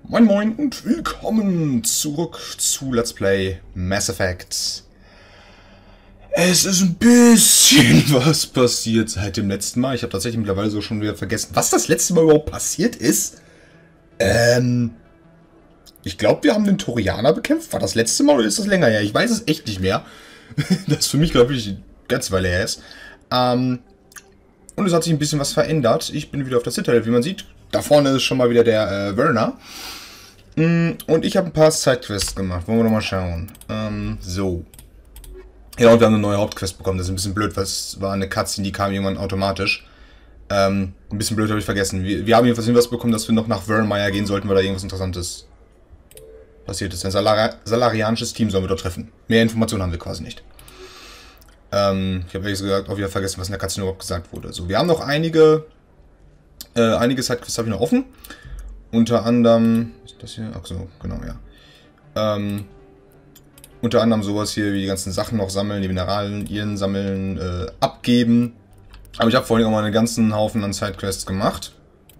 Moin Moin und willkommen zurück zu Let's Play Mass Effect. Es ist ein bisschen was passiert seit dem letzten Mal. Ich habe tatsächlich mittlerweile so schon wieder vergessen, was das letzte Mal überhaupt passiert ist. Ich glaube, wir haben den Torianer bekämpft. War das letzte Mal oder ist das länger her? Ich weiß es echt nicht mehr. Das für mich, glaube ich, eine ganze Weile her ist. Und es hat sich ein bisschen was verändert. Ich bin wieder auf der Citadel, wie man sieht. Da vorne ist schon mal wieder der Werner. Und ich habe ein paar Sidequests gemacht. Wollen wir doch mal schauen. So. Ja, und wir haben eine neue Hauptquest bekommen. Das ist ein bisschen blöd, weil es war eine Cutscene, die kam irgendwann automatisch. Ein bisschen blöd, habe ich vergessen. Wir haben jedenfalls was bekommen, dass wir noch nach Vermeer gehen sollten, weil da irgendwas Interessantes passiert ist. Ein salarianisches Team sollen wir dort treffen. Mehr Informationen haben wir quasi nicht. Ich habe ehrlich gesagt auch wieder vergessen, was in der Cutscene überhaupt gesagt wurde. So, wir haben noch einige Sidequests habe ich noch offen. Unter anderem, ist das hier? Ach so, genau, ja. Unter anderem sowas hier wie die ganzen Sachen noch sammeln, die Mineralien sammeln, abgeben. Aber ich habe vorhin auch mal einen ganzen Haufen an Sidequests gemacht.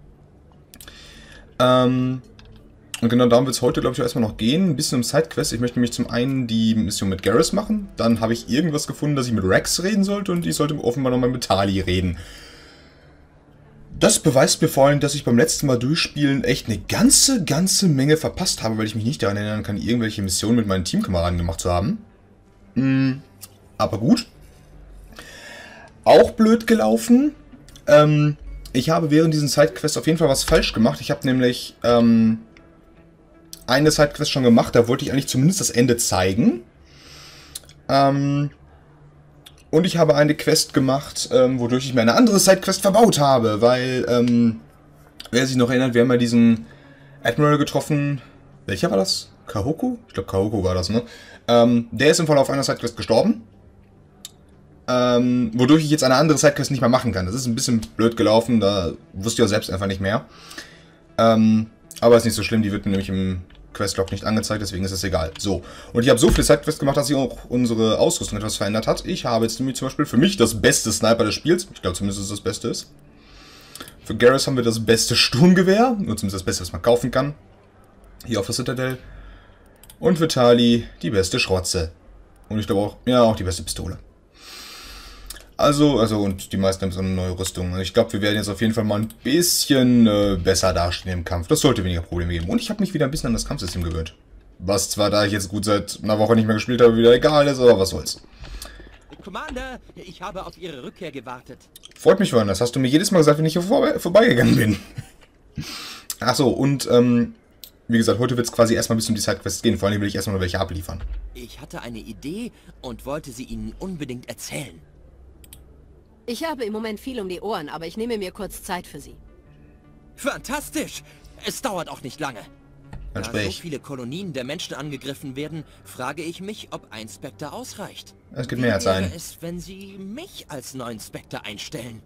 Und genau darum wird es heute, glaube ich, auch erstmal noch gehen. Ein bisschen um Sidequests. Ich möchte nämlich zum einen die Mission mit Garrus machen. Dann habe ich irgendwas gefunden, dass ich mit Rex reden sollte. Und ich sollte offenbar nochmal mit Tali reden. Das beweist mir vor allem, dass ich beim letzten Mal durchspielen echt eine ganze Menge verpasst habe, weil ich mich nicht daran erinnern kann, irgendwelche Missionen mit meinen Teamkameraden gemacht zu haben. Aber gut. Auch blöd gelaufen. Ich habe während diesen Sidequests auf jeden Fall was falsch gemacht. Ich habe nämlich eine Sidequest schon gemacht, da wollte ich eigentlich zumindest das Ende zeigen. Und ich habe eine Quest gemacht, wodurch ich mir eine andere Sidequest verbaut habe, weil, wer sich noch erinnert, wir haben ja diesen Admiral getroffen. Welcher war das? Kahoku? Ich glaube, Kahoku war das, ne? Der ist im Verlauf einer Sidequest gestorben. Wodurch ich jetzt eine andere Sidequest nicht mehr machen kann. Das ist ein bisschen blöd gelaufen, da wusste ich auch selbst einfach nicht mehr. Aber ist nicht so schlimm, die wird nämlich im Questlog nicht angezeigt, deswegen ist es egal. So, und ich habe so viele Sidequests gemacht, dass sich auch unsere Ausrüstung etwas verändert hat. Ich habe jetzt nämlich zum Beispiel für mich das beste Sniper des Spiels. Ich glaube zumindest, dass es das Beste ist. Für Garrus haben wir das beste Sturmgewehr, nur zumindest das Beste, was man kaufen kann. Hier auf der Citadel. Und für Tali die beste Schrotze. Und ich glaube auch, ja, auch die beste Pistole. Also, und die meisten haben so eine neue Rüstung. Ich glaube, wir werden jetzt auf jeden Fall mal ein bisschen besser dastehen im Kampf. Das sollte weniger Probleme geben. Und ich habe mich wieder ein bisschen an das Kampfsystem gewöhnt. Was zwar, da ich jetzt gut seit einer Woche nicht mehr gespielt habe, wieder egal ist, aber was soll's. Commander, ich habe auf Ihre Rückkehr gewartet. Freut mich, Warren. Das hast du mir jedes Mal gesagt, wenn ich hier vorbeigegangen bin. Achso, und, wie gesagt, heute wird es quasi erstmal ein bisschen um die Sidequests gehen. Vor allem will ich erstmal noch welche abliefern. Ich hatte eine Idee und wollte sie Ihnen unbedingt erzählen. Ich habe im Moment viel um die Ohren, aber ich nehme mir kurz Zeit für Sie. Fantastisch! Es dauert auch nicht lange. Dann Da so viele Kolonien der Menschen angegriffen werden, frage ich mich, ob ein Spectre ausreicht. Es gibt mehr als einen. Wie wäre es, wenn Sie mich als neuen Spectre einstellen?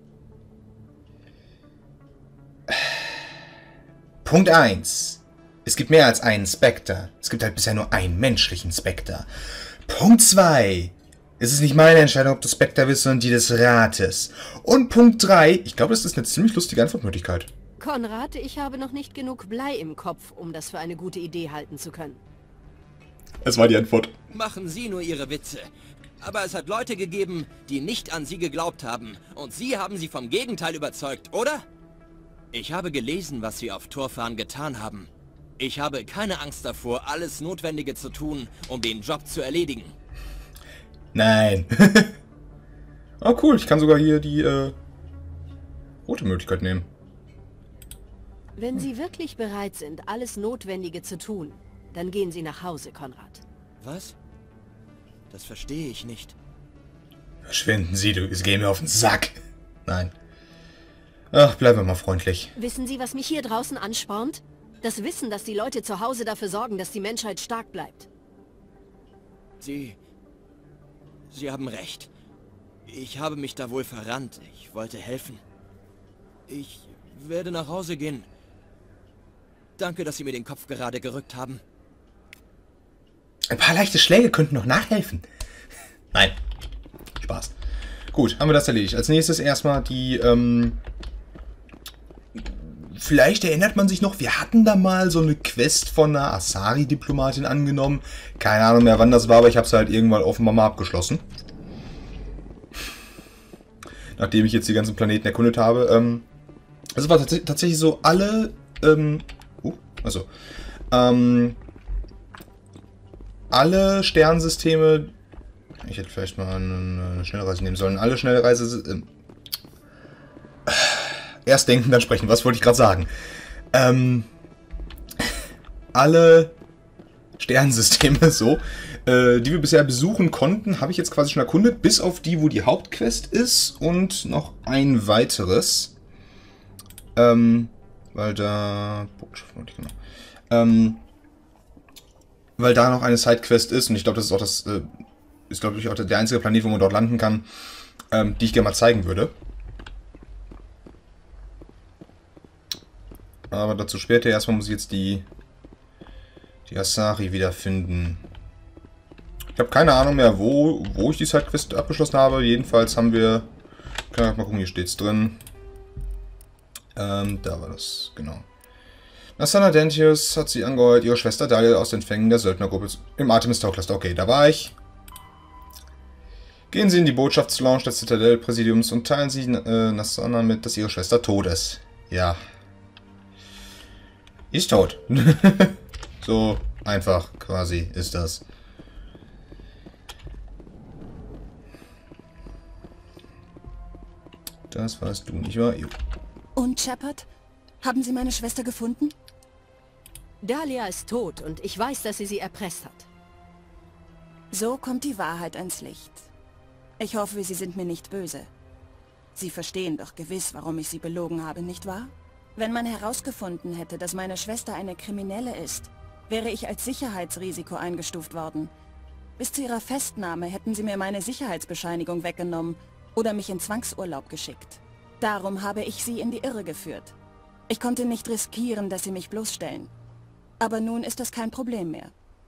Punkt 1. Es gibt mehr als einen Spectre. Es gibt halt bisher nur einen menschlichen Spectre. Punkt 2. Es ist nicht meine Entscheidung, ob du Spectre bist, sondern die des Rates. Und Punkt 3. Ich glaube, das ist eine ziemlich lustige Antwortmöglichkeit. Konrad, ich habe noch nicht genug Blei im Kopf, um das für eine gute Idee halten zu können. Es war die Antwort. Machen Sie nur Ihre Witze. Aber es hat Leute gegeben, die nicht an Sie geglaubt haben. Und Sie haben sie vom Gegenteil überzeugt, oder? Ich habe gelesen, was Sie auf Torfan getan haben. Ich habe keine Angst davor, alles Notwendige zu tun, um den Job zu erledigen. Nein. Oh cool, ich kann sogar hier die rote Möglichkeit nehmen. Wenn Sie wirklich bereit sind, alles Notwendige zu tun, dann gehen Sie nach Hause, Konrad. Was? Das verstehe ich nicht. Verschwinden Sie, du, es geht mir auf den Sack. Nein. Ach, bleiben wir mal freundlich. Wissen Sie, was mich hier draußen anspornt? Das Wissen, dass die Leute zu Hause dafür sorgen, dass die Menschheit stark bleibt. Sie haben recht. Ich habe mich da wohl verrannt. Ich wollte helfen. Ich werde nach Hause gehen. Danke, dass Sie mir den Kopf gerade gerückt haben. Ein paar leichte Schläge könnten noch nachhelfen. Nein. Spaß. Gut, haben wir das erledigt. Als nächstes erstmal die Vielleicht erinnert man sich noch, wir hatten da mal so eine Quest von einer Asari-Diplomatin angenommen. Keine Ahnung mehr, wann das war, aber ich habe es halt irgendwann offenbar mal abgeschlossen. Nachdem ich jetzt die ganzen Planeten erkundet habe. Es war tatsächlich so, alle... alle Sternensysteme... Ich hätte vielleicht mal eine Schnellreise nehmen sollen. Alle Schnellreise... erst denken, dann sprechen. Was wollte ich gerade sagen? Alle Sternensysteme, so, die wir bisher besuchen konnten, habe ich jetzt quasi schon erkundet. Bis auf die, wo die Hauptquest ist. Und noch ein weiteres. Weil da... weil da noch eine Sidequest ist. Und ich glaube, das ist auch das... ist, glaube ich, auch der einzige Planet, wo man dort landen kann, die ich gerne mal zeigen würde. Aber dazu später. Erstmal muss ich jetzt die Asari wiederfinden. Ich habe keine Ahnung mehr, wo ich die Sidequest abgeschlossen habe. Jedenfalls haben wir... Kann ich mal gucken, hier steht es drin. Da war das, genau. Nassana Dentius hat sie angeheuert, ihre Schwester Dahlia aus den Fängen der Söldnergruppe im Artemis-Tau-Cluster. Okay, da war ich. Gehen Sie in die Botschaftslounge des Zitadell-Präsidiums und teilen Sie Nassana mit, dass ihre Schwester tot ist. Ja. Ist tot. So einfach quasi ist das. Das warst du, nicht wahr? Jo. Und Shepard? Haben Sie meine Schwester gefunden? Dahlia ist tot und ich weiß, dass sie erpresst hat. So kommt die Wahrheit ans Licht. Ich hoffe, Sie sind mir nicht böse. Sie verstehen doch gewiss, warum ich Sie belogen habe, nicht wahr? Wenn man herausgefunden hätte, dass meine Schwester eine Kriminelle ist, wäre ich als Sicherheitsrisiko eingestuft worden. Bis zu ihrer Festnahme hätten Sie mir meine Sicherheitsbescheinigung weggenommen oder mich in Zwangsurlaub geschickt. Darum habe ich Sie in die Irre geführt. Ich konnte nicht riskieren, dass Sie mich bloßstellen. Aber nun ist das kein Problem mehr.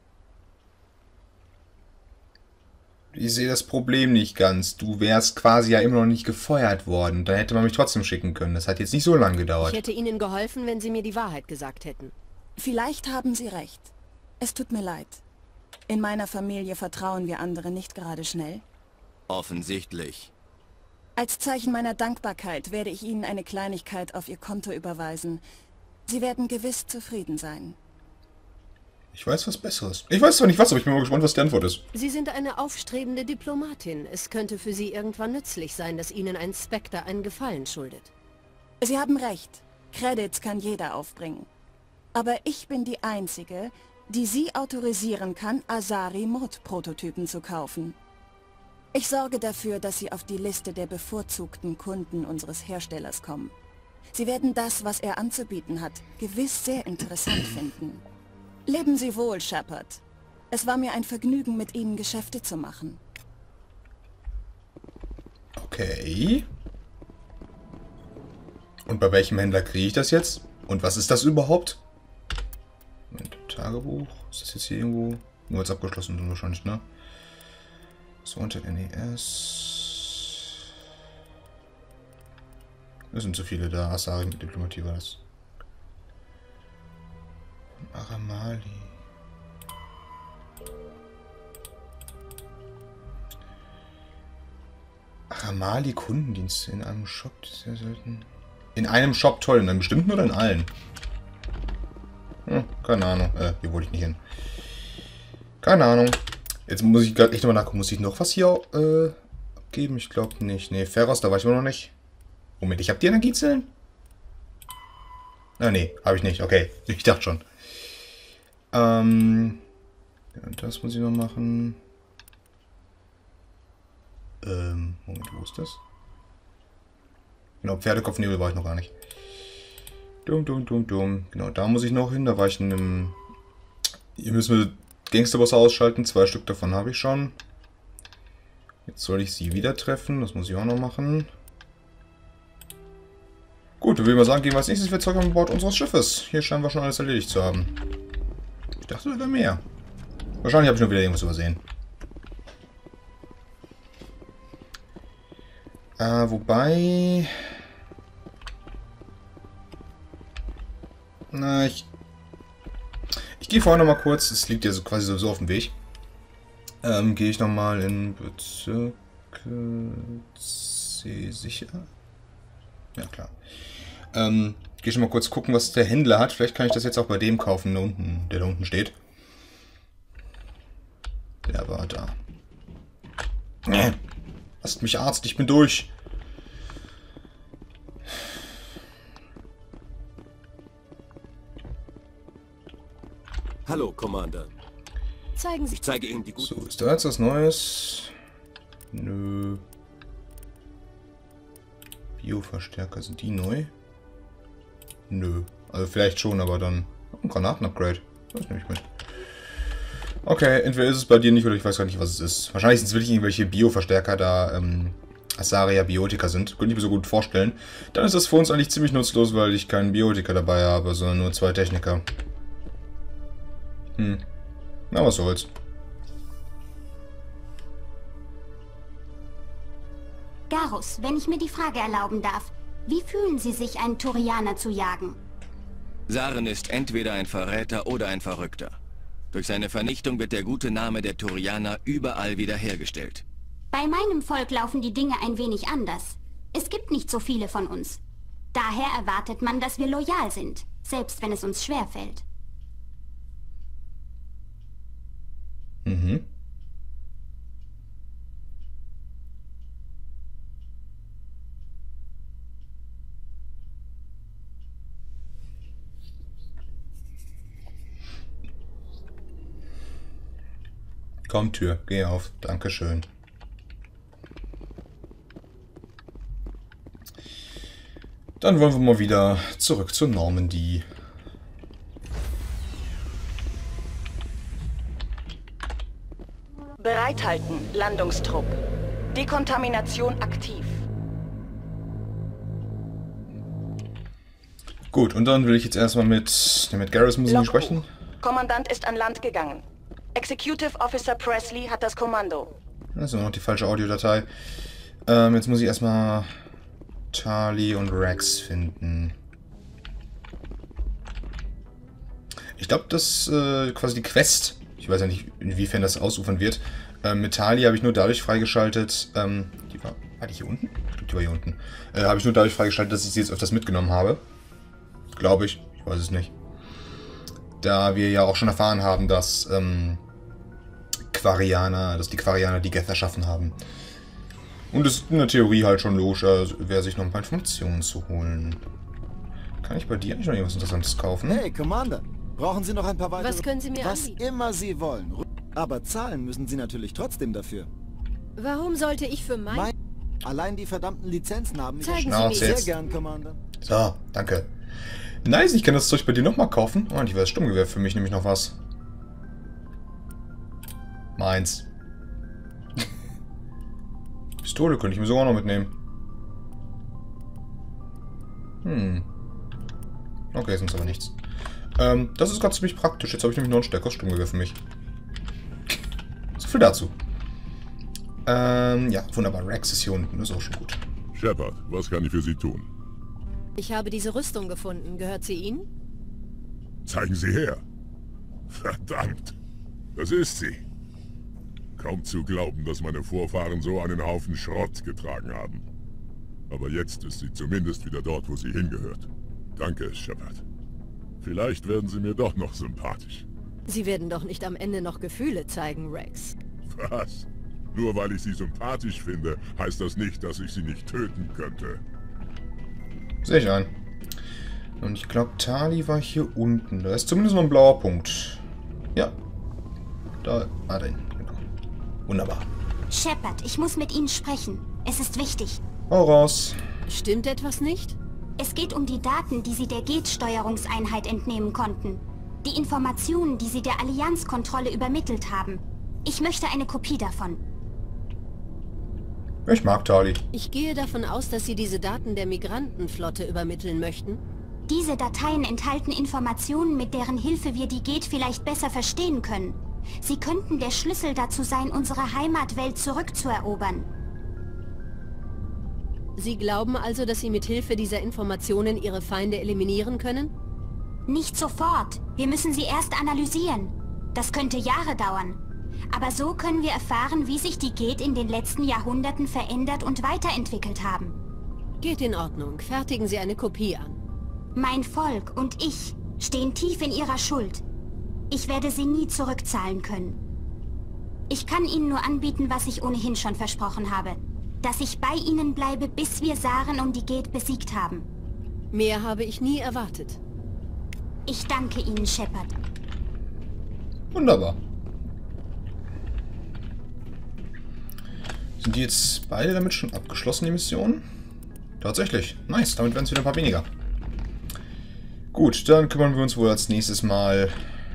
Ich sehe das Problem nicht ganz. Du wärst quasi ja immer noch nicht gefeuert worden. Dann hätte man mich trotzdem schicken können. Das hat jetzt nicht so lange gedauert. Ich hätte Ihnen geholfen, wenn Sie mir die Wahrheit gesagt hätten. Vielleicht haben Sie recht. Es tut mir leid. In meiner Familie vertrauen wir anderen nicht gerade schnell. Offensichtlich. Als Zeichen meiner Dankbarkeit werde ich Ihnen eine Kleinigkeit auf Ihr Konto überweisen. Sie werden gewiss zufrieden sein. Ich weiß was Besseres. Ich weiß zwar nicht was, aber ich bin mal gespannt, was die Antwort ist. Sie sind eine aufstrebende Diplomatin. Es könnte für Sie irgendwann nützlich sein, dass Ihnen ein Spectre einen Gefallen schuldet. Sie haben recht. Credits kann jeder aufbringen. Aber ich bin die Einzige, die Sie autorisieren kann, Asari-Mod-Prototypen zu kaufen. Ich sorge dafür, dass Sie auf die Liste der bevorzugten Kunden unseres Herstellers kommen. Sie werden das, was er anzubieten hat, gewiss sehr interessant finden. Leben Sie wohl, Shepard. Es war mir ein Vergnügen, mit Ihnen Geschäfte zu machen. Okay. Und bei welchem Händler kriege ich das jetzt? Und was ist das überhaupt? Moment, Tagebuch. Ist das jetzt hier irgendwo? Nur als abgeschlossen sind wahrscheinlich, ne? So, unter NES. Es sind zu viele da. Asari mit Diplomatie war das. Aramali. Aramali Kundendienste in einem Shop, das ist sehr selten. In einem Shop, toll. In einem bestimmten oder in allen? Hm, keine Ahnung. Hier wollte ich nicht hin. Keine Ahnung. Jetzt muss ich gerade echt nochmal nachgucken. Muss ich noch was hier abgeben? Ich glaube nicht. Nee, Ferros, da war ich immer noch nicht. Moment, ich habe die Energiezellen? Ah, nee, habe ich nicht. Okay, ich dachte schon. Ja, das muss ich noch machen. Moment, wo ist das? Genau, Pferdekopfnebel war ich noch gar nicht. Genau, da muss ich noch hin. Da war ich in einem... Hier müssen wir Gangsterbosse ausschalten. 2 Stück davon habe ich schon. Jetzt soll ich sie wieder treffen. Das muss ich auch noch machen. Gut, dann würde ich mal sagen, gehen wir als nächstes wieder zurück an Bord unseres Schiffes. Hier scheinen wir schon alles erledigt zu haben. Ich dachte, da wäre mehr. Wahrscheinlich habe ich nur wieder irgendwas übersehen. Wobei... Na, ich gehe vorher noch mal kurz. Es liegt ja so quasi sowieso auf dem Weg. Gehe ich noch mal in Bezirke C sicher? Ja, klar. Gehe ich mal kurz gucken, was der Händler hat. Vielleicht kann ich das jetzt auch bei dem kaufen, da unten, der da unten steht. Der war da. Lasst mich, Arzt, ich bin durch. Hallo, Commander. Zeigen Sie... Ich zeige Ihnen die guten... So, ist da jetzt was Neues? Nö. Bioverstärker, sind die neu? Nö. Also vielleicht schon, aber dann... Ein Granaten-Upgrade. Das nehme ich mit. Okay, entweder ist es bei dir nicht oder ich weiß gar nicht, was es ist. Wahrscheinlich sind es wirklich irgendwelche Bioverstärker, da Asaria Biotika sind. Könnte ich mir so gut vorstellen. Dann ist das für uns eigentlich ziemlich nutzlos, weil ich keinen Biotika dabei habe, sondern nur 2 Techniker. Na, was soll's. Garus, wenn ich mir die Frage erlauben darf, wie fühlen Sie sich, einen Turianer zu jagen? Saren ist entweder ein Verräter oder ein Verrückter. Durch seine Vernichtung wird der gute Name der Turianer überall wiederhergestellt. Bei meinem Volk laufen die Dinge ein wenig anders. Es gibt nicht so viele von uns. Daher erwartet man, dass wir loyal sind, selbst wenn es uns schwerfällt. Komm, Tür, geh auf. Dankeschön. Dann wollen wir mal wieder zurück zur Normandy. Bereithalten, Landungstrupp. Dekontamination aktiv. Gut, und dann will ich jetzt erstmal mit Garrus müssen wir Log sprechen. hoch. Kommandant ist an Land gegangen. Executive Officer Presley hat das Kommando. Das ist immer noch die falsche Audiodatei. Jetzt muss ich erstmal Tali und Rex finden. Ich glaube, dass quasi die Quest, ich weiß ja nicht, inwiefern das ausufern wird, mit Tali habe ich nur dadurch freigeschaltet, war die hier unten? Ich glaube, die war hier unten. Habe ich nur dadurch freigeschaltet, dass ich sie jetzt öfters mitgenommen habe. Glaube ich weiß es nicht. Da wir ja auch schon erfahren haben, dass die Quarianer die Geth erschaffen haben. Und es ist in der Theorie halt schon logisch, wäre sich noch ein paar Informationen zu holen. Kann ich bei dir eigentlich noch irgendwas Interessantes kaufen? Hey, Commander, brauchen Sie noch ein paar weitere... Was können Sie mir Was anbieten? immer Sie wollen. Aber zahlen müssen Sie natürlich trotzdem dafür. Warum sollte ich für mein... Allein die verdammten Lizenzen haben... Zeigen Sie Schnauze mir Sehr jetzt. gern, Commander. So, danke. Nice, ich kann das Zeug bei dir nochmal kaufen. Oh, und ich weiß, Sturmgewehr für mich nämlich noch was. Meins. Pistole könnte ich mir sogar noch mitnehmen. Okay, sonst aber nichts. Das ist gerade ziemlich praktisch. Jetzt habe ich nämlich noch ein stärkeres Sturmgewehr für mich. So viel dazu. Ja, wunderbar. Rex ist hier unten. Das ist auch schon gut. Shepard, was kann ich für Sie tun? Ich habe diese Rüstung gefunden. Gehört sie Ihnen? Zeigen Sie her. Verdammt, das ist sie. Kaum zu glauben, dass meine Vorfahren so einen Haufen Schrott getragen haben. Aber jetzt ist sie zumindest wieder dort, wo sie hingehört. Danke, Shepard. Vielleicht werden Sie mir doch noch sympathisch. Sie werden doch nicht am Ende noch Gefühle zeigen, Rex. Was? Nur weil ich Sie sympathisch finde, heißt das nicht, dass ich Sie nicht töten könnte. Sehe ich ein. Und ich glaube, Tali war hier unten. Da ist zumindest noch ein blauer Punkt. Ja. Da war der. Genau. Wunderbar. Shepard, ich muss mit Ihnen sprechen. Es ist wichtig. Hau raus. Stimmt etwas nicht? Es geht um die Daten, die Sie der Geth-Steuerungseinheit entnehmen konnten. Die Informationen, die Sie der Allianzkontrolle übermittelt haben. Ich möchte eine Kopie davon. Ich mag Tali. Ich gehe davon aus, dass Sie diese Daten der Migrantenflotte übermitteln möchten. Diese Dateien enthalten Informationen, mit deren Hilfe wir die Geth vielleicht besser verstehen können. Sie könnten der Schlüssel dazu sein, unsere Heimatwelt zurückzuerobern. Sie glauben also, dass Sie mit Hilfe dieser Informationen Ihre Feinde eliminieren können? Nicht sofort. Wir müssen sie erst analysieren. Das könnte Jahre dauern. Aber so können wir erfahren, wie sich die Geth in den letzten Jahrhunderten verändert und weiterentwickelt haben. Geht in Ordnung. Fertigen Sie eine Kopie an. Mein Volk und ich stehen tief in ihrer Schuld. Ich werde sie nie zurückzahlen können. Ich kann Ihnen nur anbieten, was ich ohnehin schon versprochen habe. Dass ich bei Ihnen bleibe, bis wir Saren und die Geth besiegt haben. Mehr habe ich nie erwartet. Ich danke Ihnen, Shepard. Wunderbar. Sind die jetzt beide damit schon abgeschlossen, die Mission? Tatsächlich. Nice, damit werden es wieder ein paar weniger. Gut, dann kümmern wir uns wohl als nächstes mal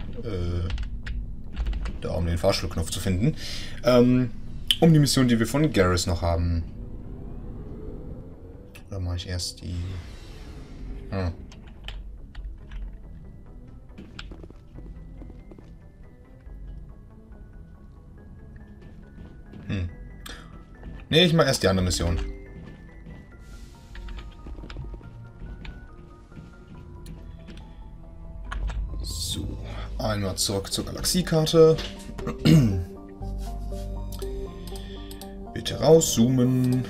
da, um den Fahrstuhlknopf zu finden. Um die Mission, die wir von Garrus noch haben. Oder mache ich erst die... Ah. Nee, ich mache erst die andere Mission. So, einmal zurück zur Galaxiekarte. Bitte rauszoomen.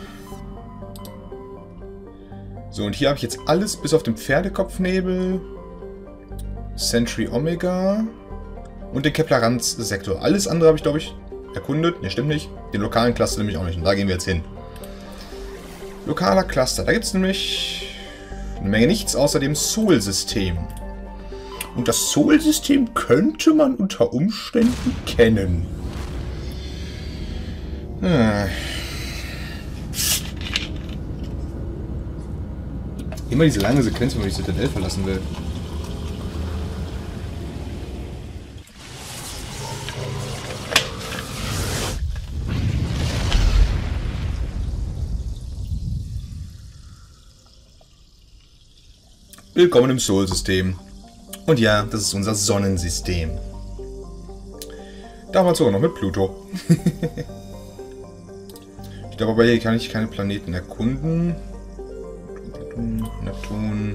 So, und hier habe ich jetzt alles bis auf den Pferdekopfnebel, Sentry Omega und den Kepler-Rand-Sektor. Alles andere habe ich, glaube ich, erkundet. Ne, stimmt nicht. Den lokalen Cluster nämlich auch nicht. Und da gehen wir jetzt hin. Lokaler Cluster. Da gibt es nämlich eine Menge nichts außer dem Sol-System. Und das Sol-System könnte man unter Umständen kennen. Immer diese lange Sequenz, wenn man die Zitadelle verlassen will. Willkommen im Sol-System. Und ja, das ist unser Sonnensystem. Damals sogar noch mit Pluto. Ich glaube aber hier kann ich keine Planeten erkunden. Neptun.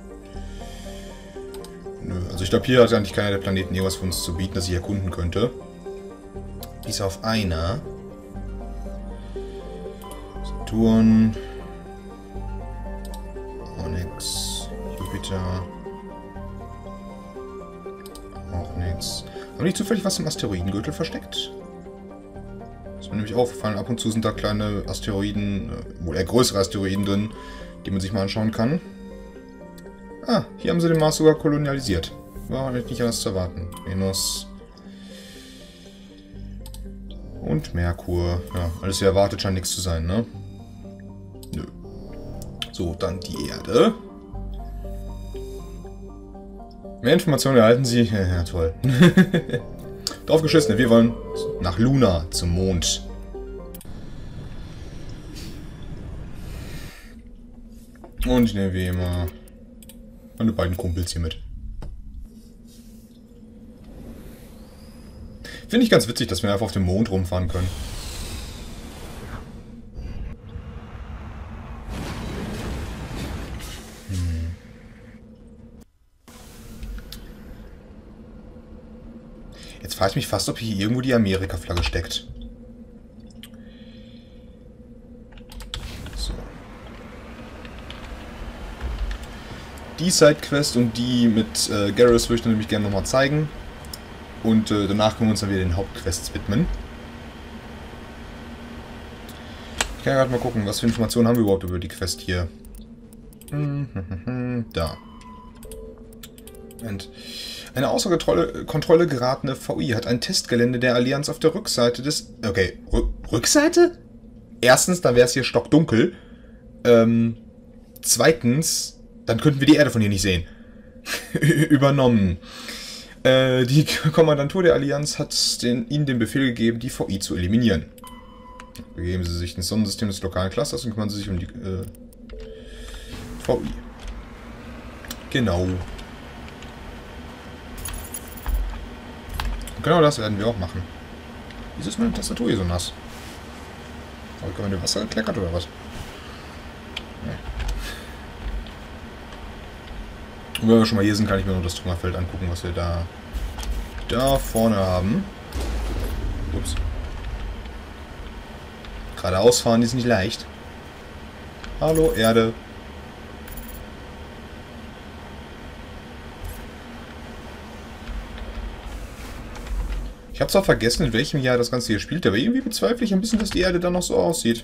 Nö, also ich glaube hier hat eigentlich keiner der Planeten irgendwas für uns zu bieten, das ich erkunden könnte. Bis auf einer. Saturn. Onyx. Jupiter. Auch nichts. Haben die zufällig was im Asteroidengürtel versteckt? Das ist mir nämlich aufgefallen. Ab und zu sind da kleine Asteroiden, wohl eher größere Asteroiden drin, die man sich mal anschauen kann. Ah, hier haben sie den Mars sogar kolonialisiert. War nicht anders zu erwarten. Venus. Und Merkur. Ja, alles wie erwartet scheint nichts zu sein, ne? Nö. So, dann die Erde. Mehr Informationen erhalten Sie. Ja, toll. Drauf geschissen, wir wollen nach Luna, zum Mond. Und ich nehme wie immer meine beiden Kumpels hier mit. Finde ich ganz witzig, dass wir einfach auf dem Mond rumfahren können. Jetzt frage ich mich fast, ob hier irgendwo die Amerika-Flagge steckt. So. Die Sidequest und die mit Garrus würde ich dann nämlich gerne nochmal zeigen. Und danach können wir uns dann wieder den Hauptquests widmen. Ich kann ja gerade mal gucken, was für Informationen haben wir überhaupt über die Quest hier. Da. Moment. Eine außer Kontrolle geratene VI hat ein Testgelände der Allianz auf der Rückseite des... Okay, Rückseite? Erstens, dann wäre es hier stockdunkel. Zweitens, dann könnten wir die Erde von hier nicht sehen. Übernommen. Die Kommandantur der Allianz hat ihnen den Befehl gegeben, die VI zu eliminieren. Begeben Sie sich ins Sonnensystem des lokalen Clusters und kümmern Sie sich um die VI. Genau. Genau das werden wir auch machen. Wieso ist meine Tastatur hier so nass? Habe ich gerade in dem Wasser gekleckert oder was? Nee. Und wenn wir schon mal hier sind, kann ich mir noch das Trümmerfeld angucken, was wir da vorne haben. Ups. Geradeaus fahren ist nicht leicht. Hallo, Erde. Ich habe zwar vergessen, in welchem Jahr das Ganze hier spielt, aber irgendwie bezweifle ich ein bisschen, dass die Erde dann noch so aussieht.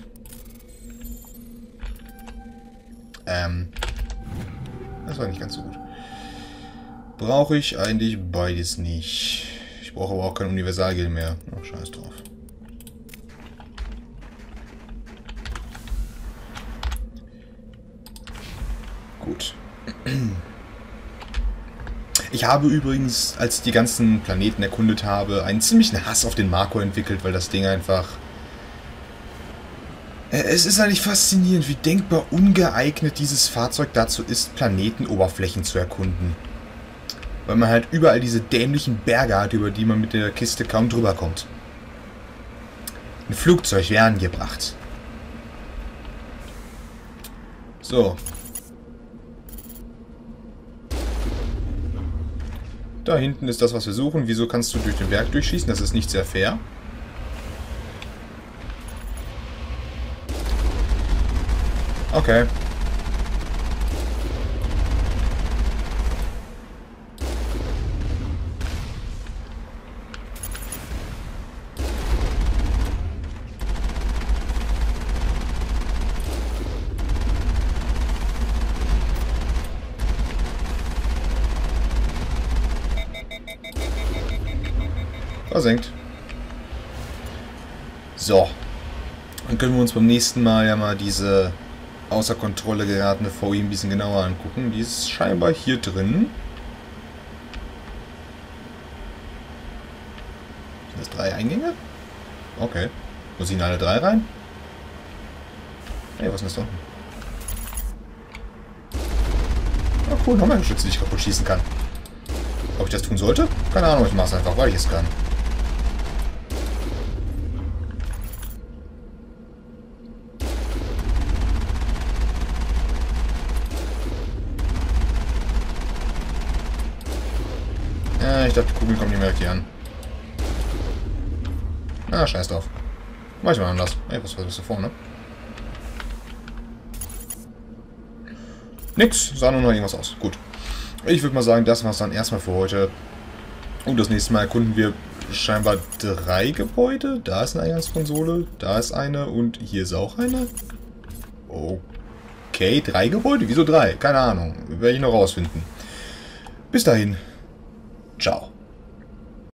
Das war nicht ganz so gut. Brauche ich eigentlich beides nicht. Ich brauche aber auch kein Universalgel mehr. Oh, scheiß drauf. Gut. Ich habe übrigens, als ich die ganzen Planeten erkundet habe, einen ziemlichen Hass auf den Marco entwickelt, weil das Ding einfach... Es ist eigentlich faszinierend, wie denkbar ungeeignet dieses Fahrzeug dazu ist, Planetenoberflächen zu erkunden. Weil man halt überall diese dämlichen Berge hat, über die man mit der Kiste kaum drüber kommt. Ein Flugzeug wäre angebracht. So. Da hinten ist das, was wir suchen. Wieso kannst du durch den Berg durchschießen? Das ist nicht sehr fair. Okay. Versenkt. So. Dann können wir uns beim nächsten Mal ja mal diese außer Kontrolle geratene VI ein bisschen genauer angucken. Die ist scheinbar hier drin. Sind das 3 Eingänge? Okay. Muss ich in alle 3 rein? Hey, was ist das da unten? Ah, cool, nochmal ein Geschütz, die ich kaputt schießen kann. Ob ich das tun sollte? Keine Ahnung, ich mache es einfach, weil ich es kann. Ja, ich dachte, die Kugeln kommen nicht mehr richtig an. Ah, scheiß drauf. Mach ich mal anders. Ey, was war das da vorne? Nix, sah nur noch irgendwas aus. Gut. Ich würde mal sagen, das war's dann erstmal für heute. Und das nächste Mal erkunden wir scheinbar 3 Gebäude. Da ist eine Eingangskonsole, da ist eine und hier ist auch eine. Okay, 3 Gebäude? Wieso 3? Keine Ahnung. Werde ich noch rausfinden. Bis dahin. Ciao.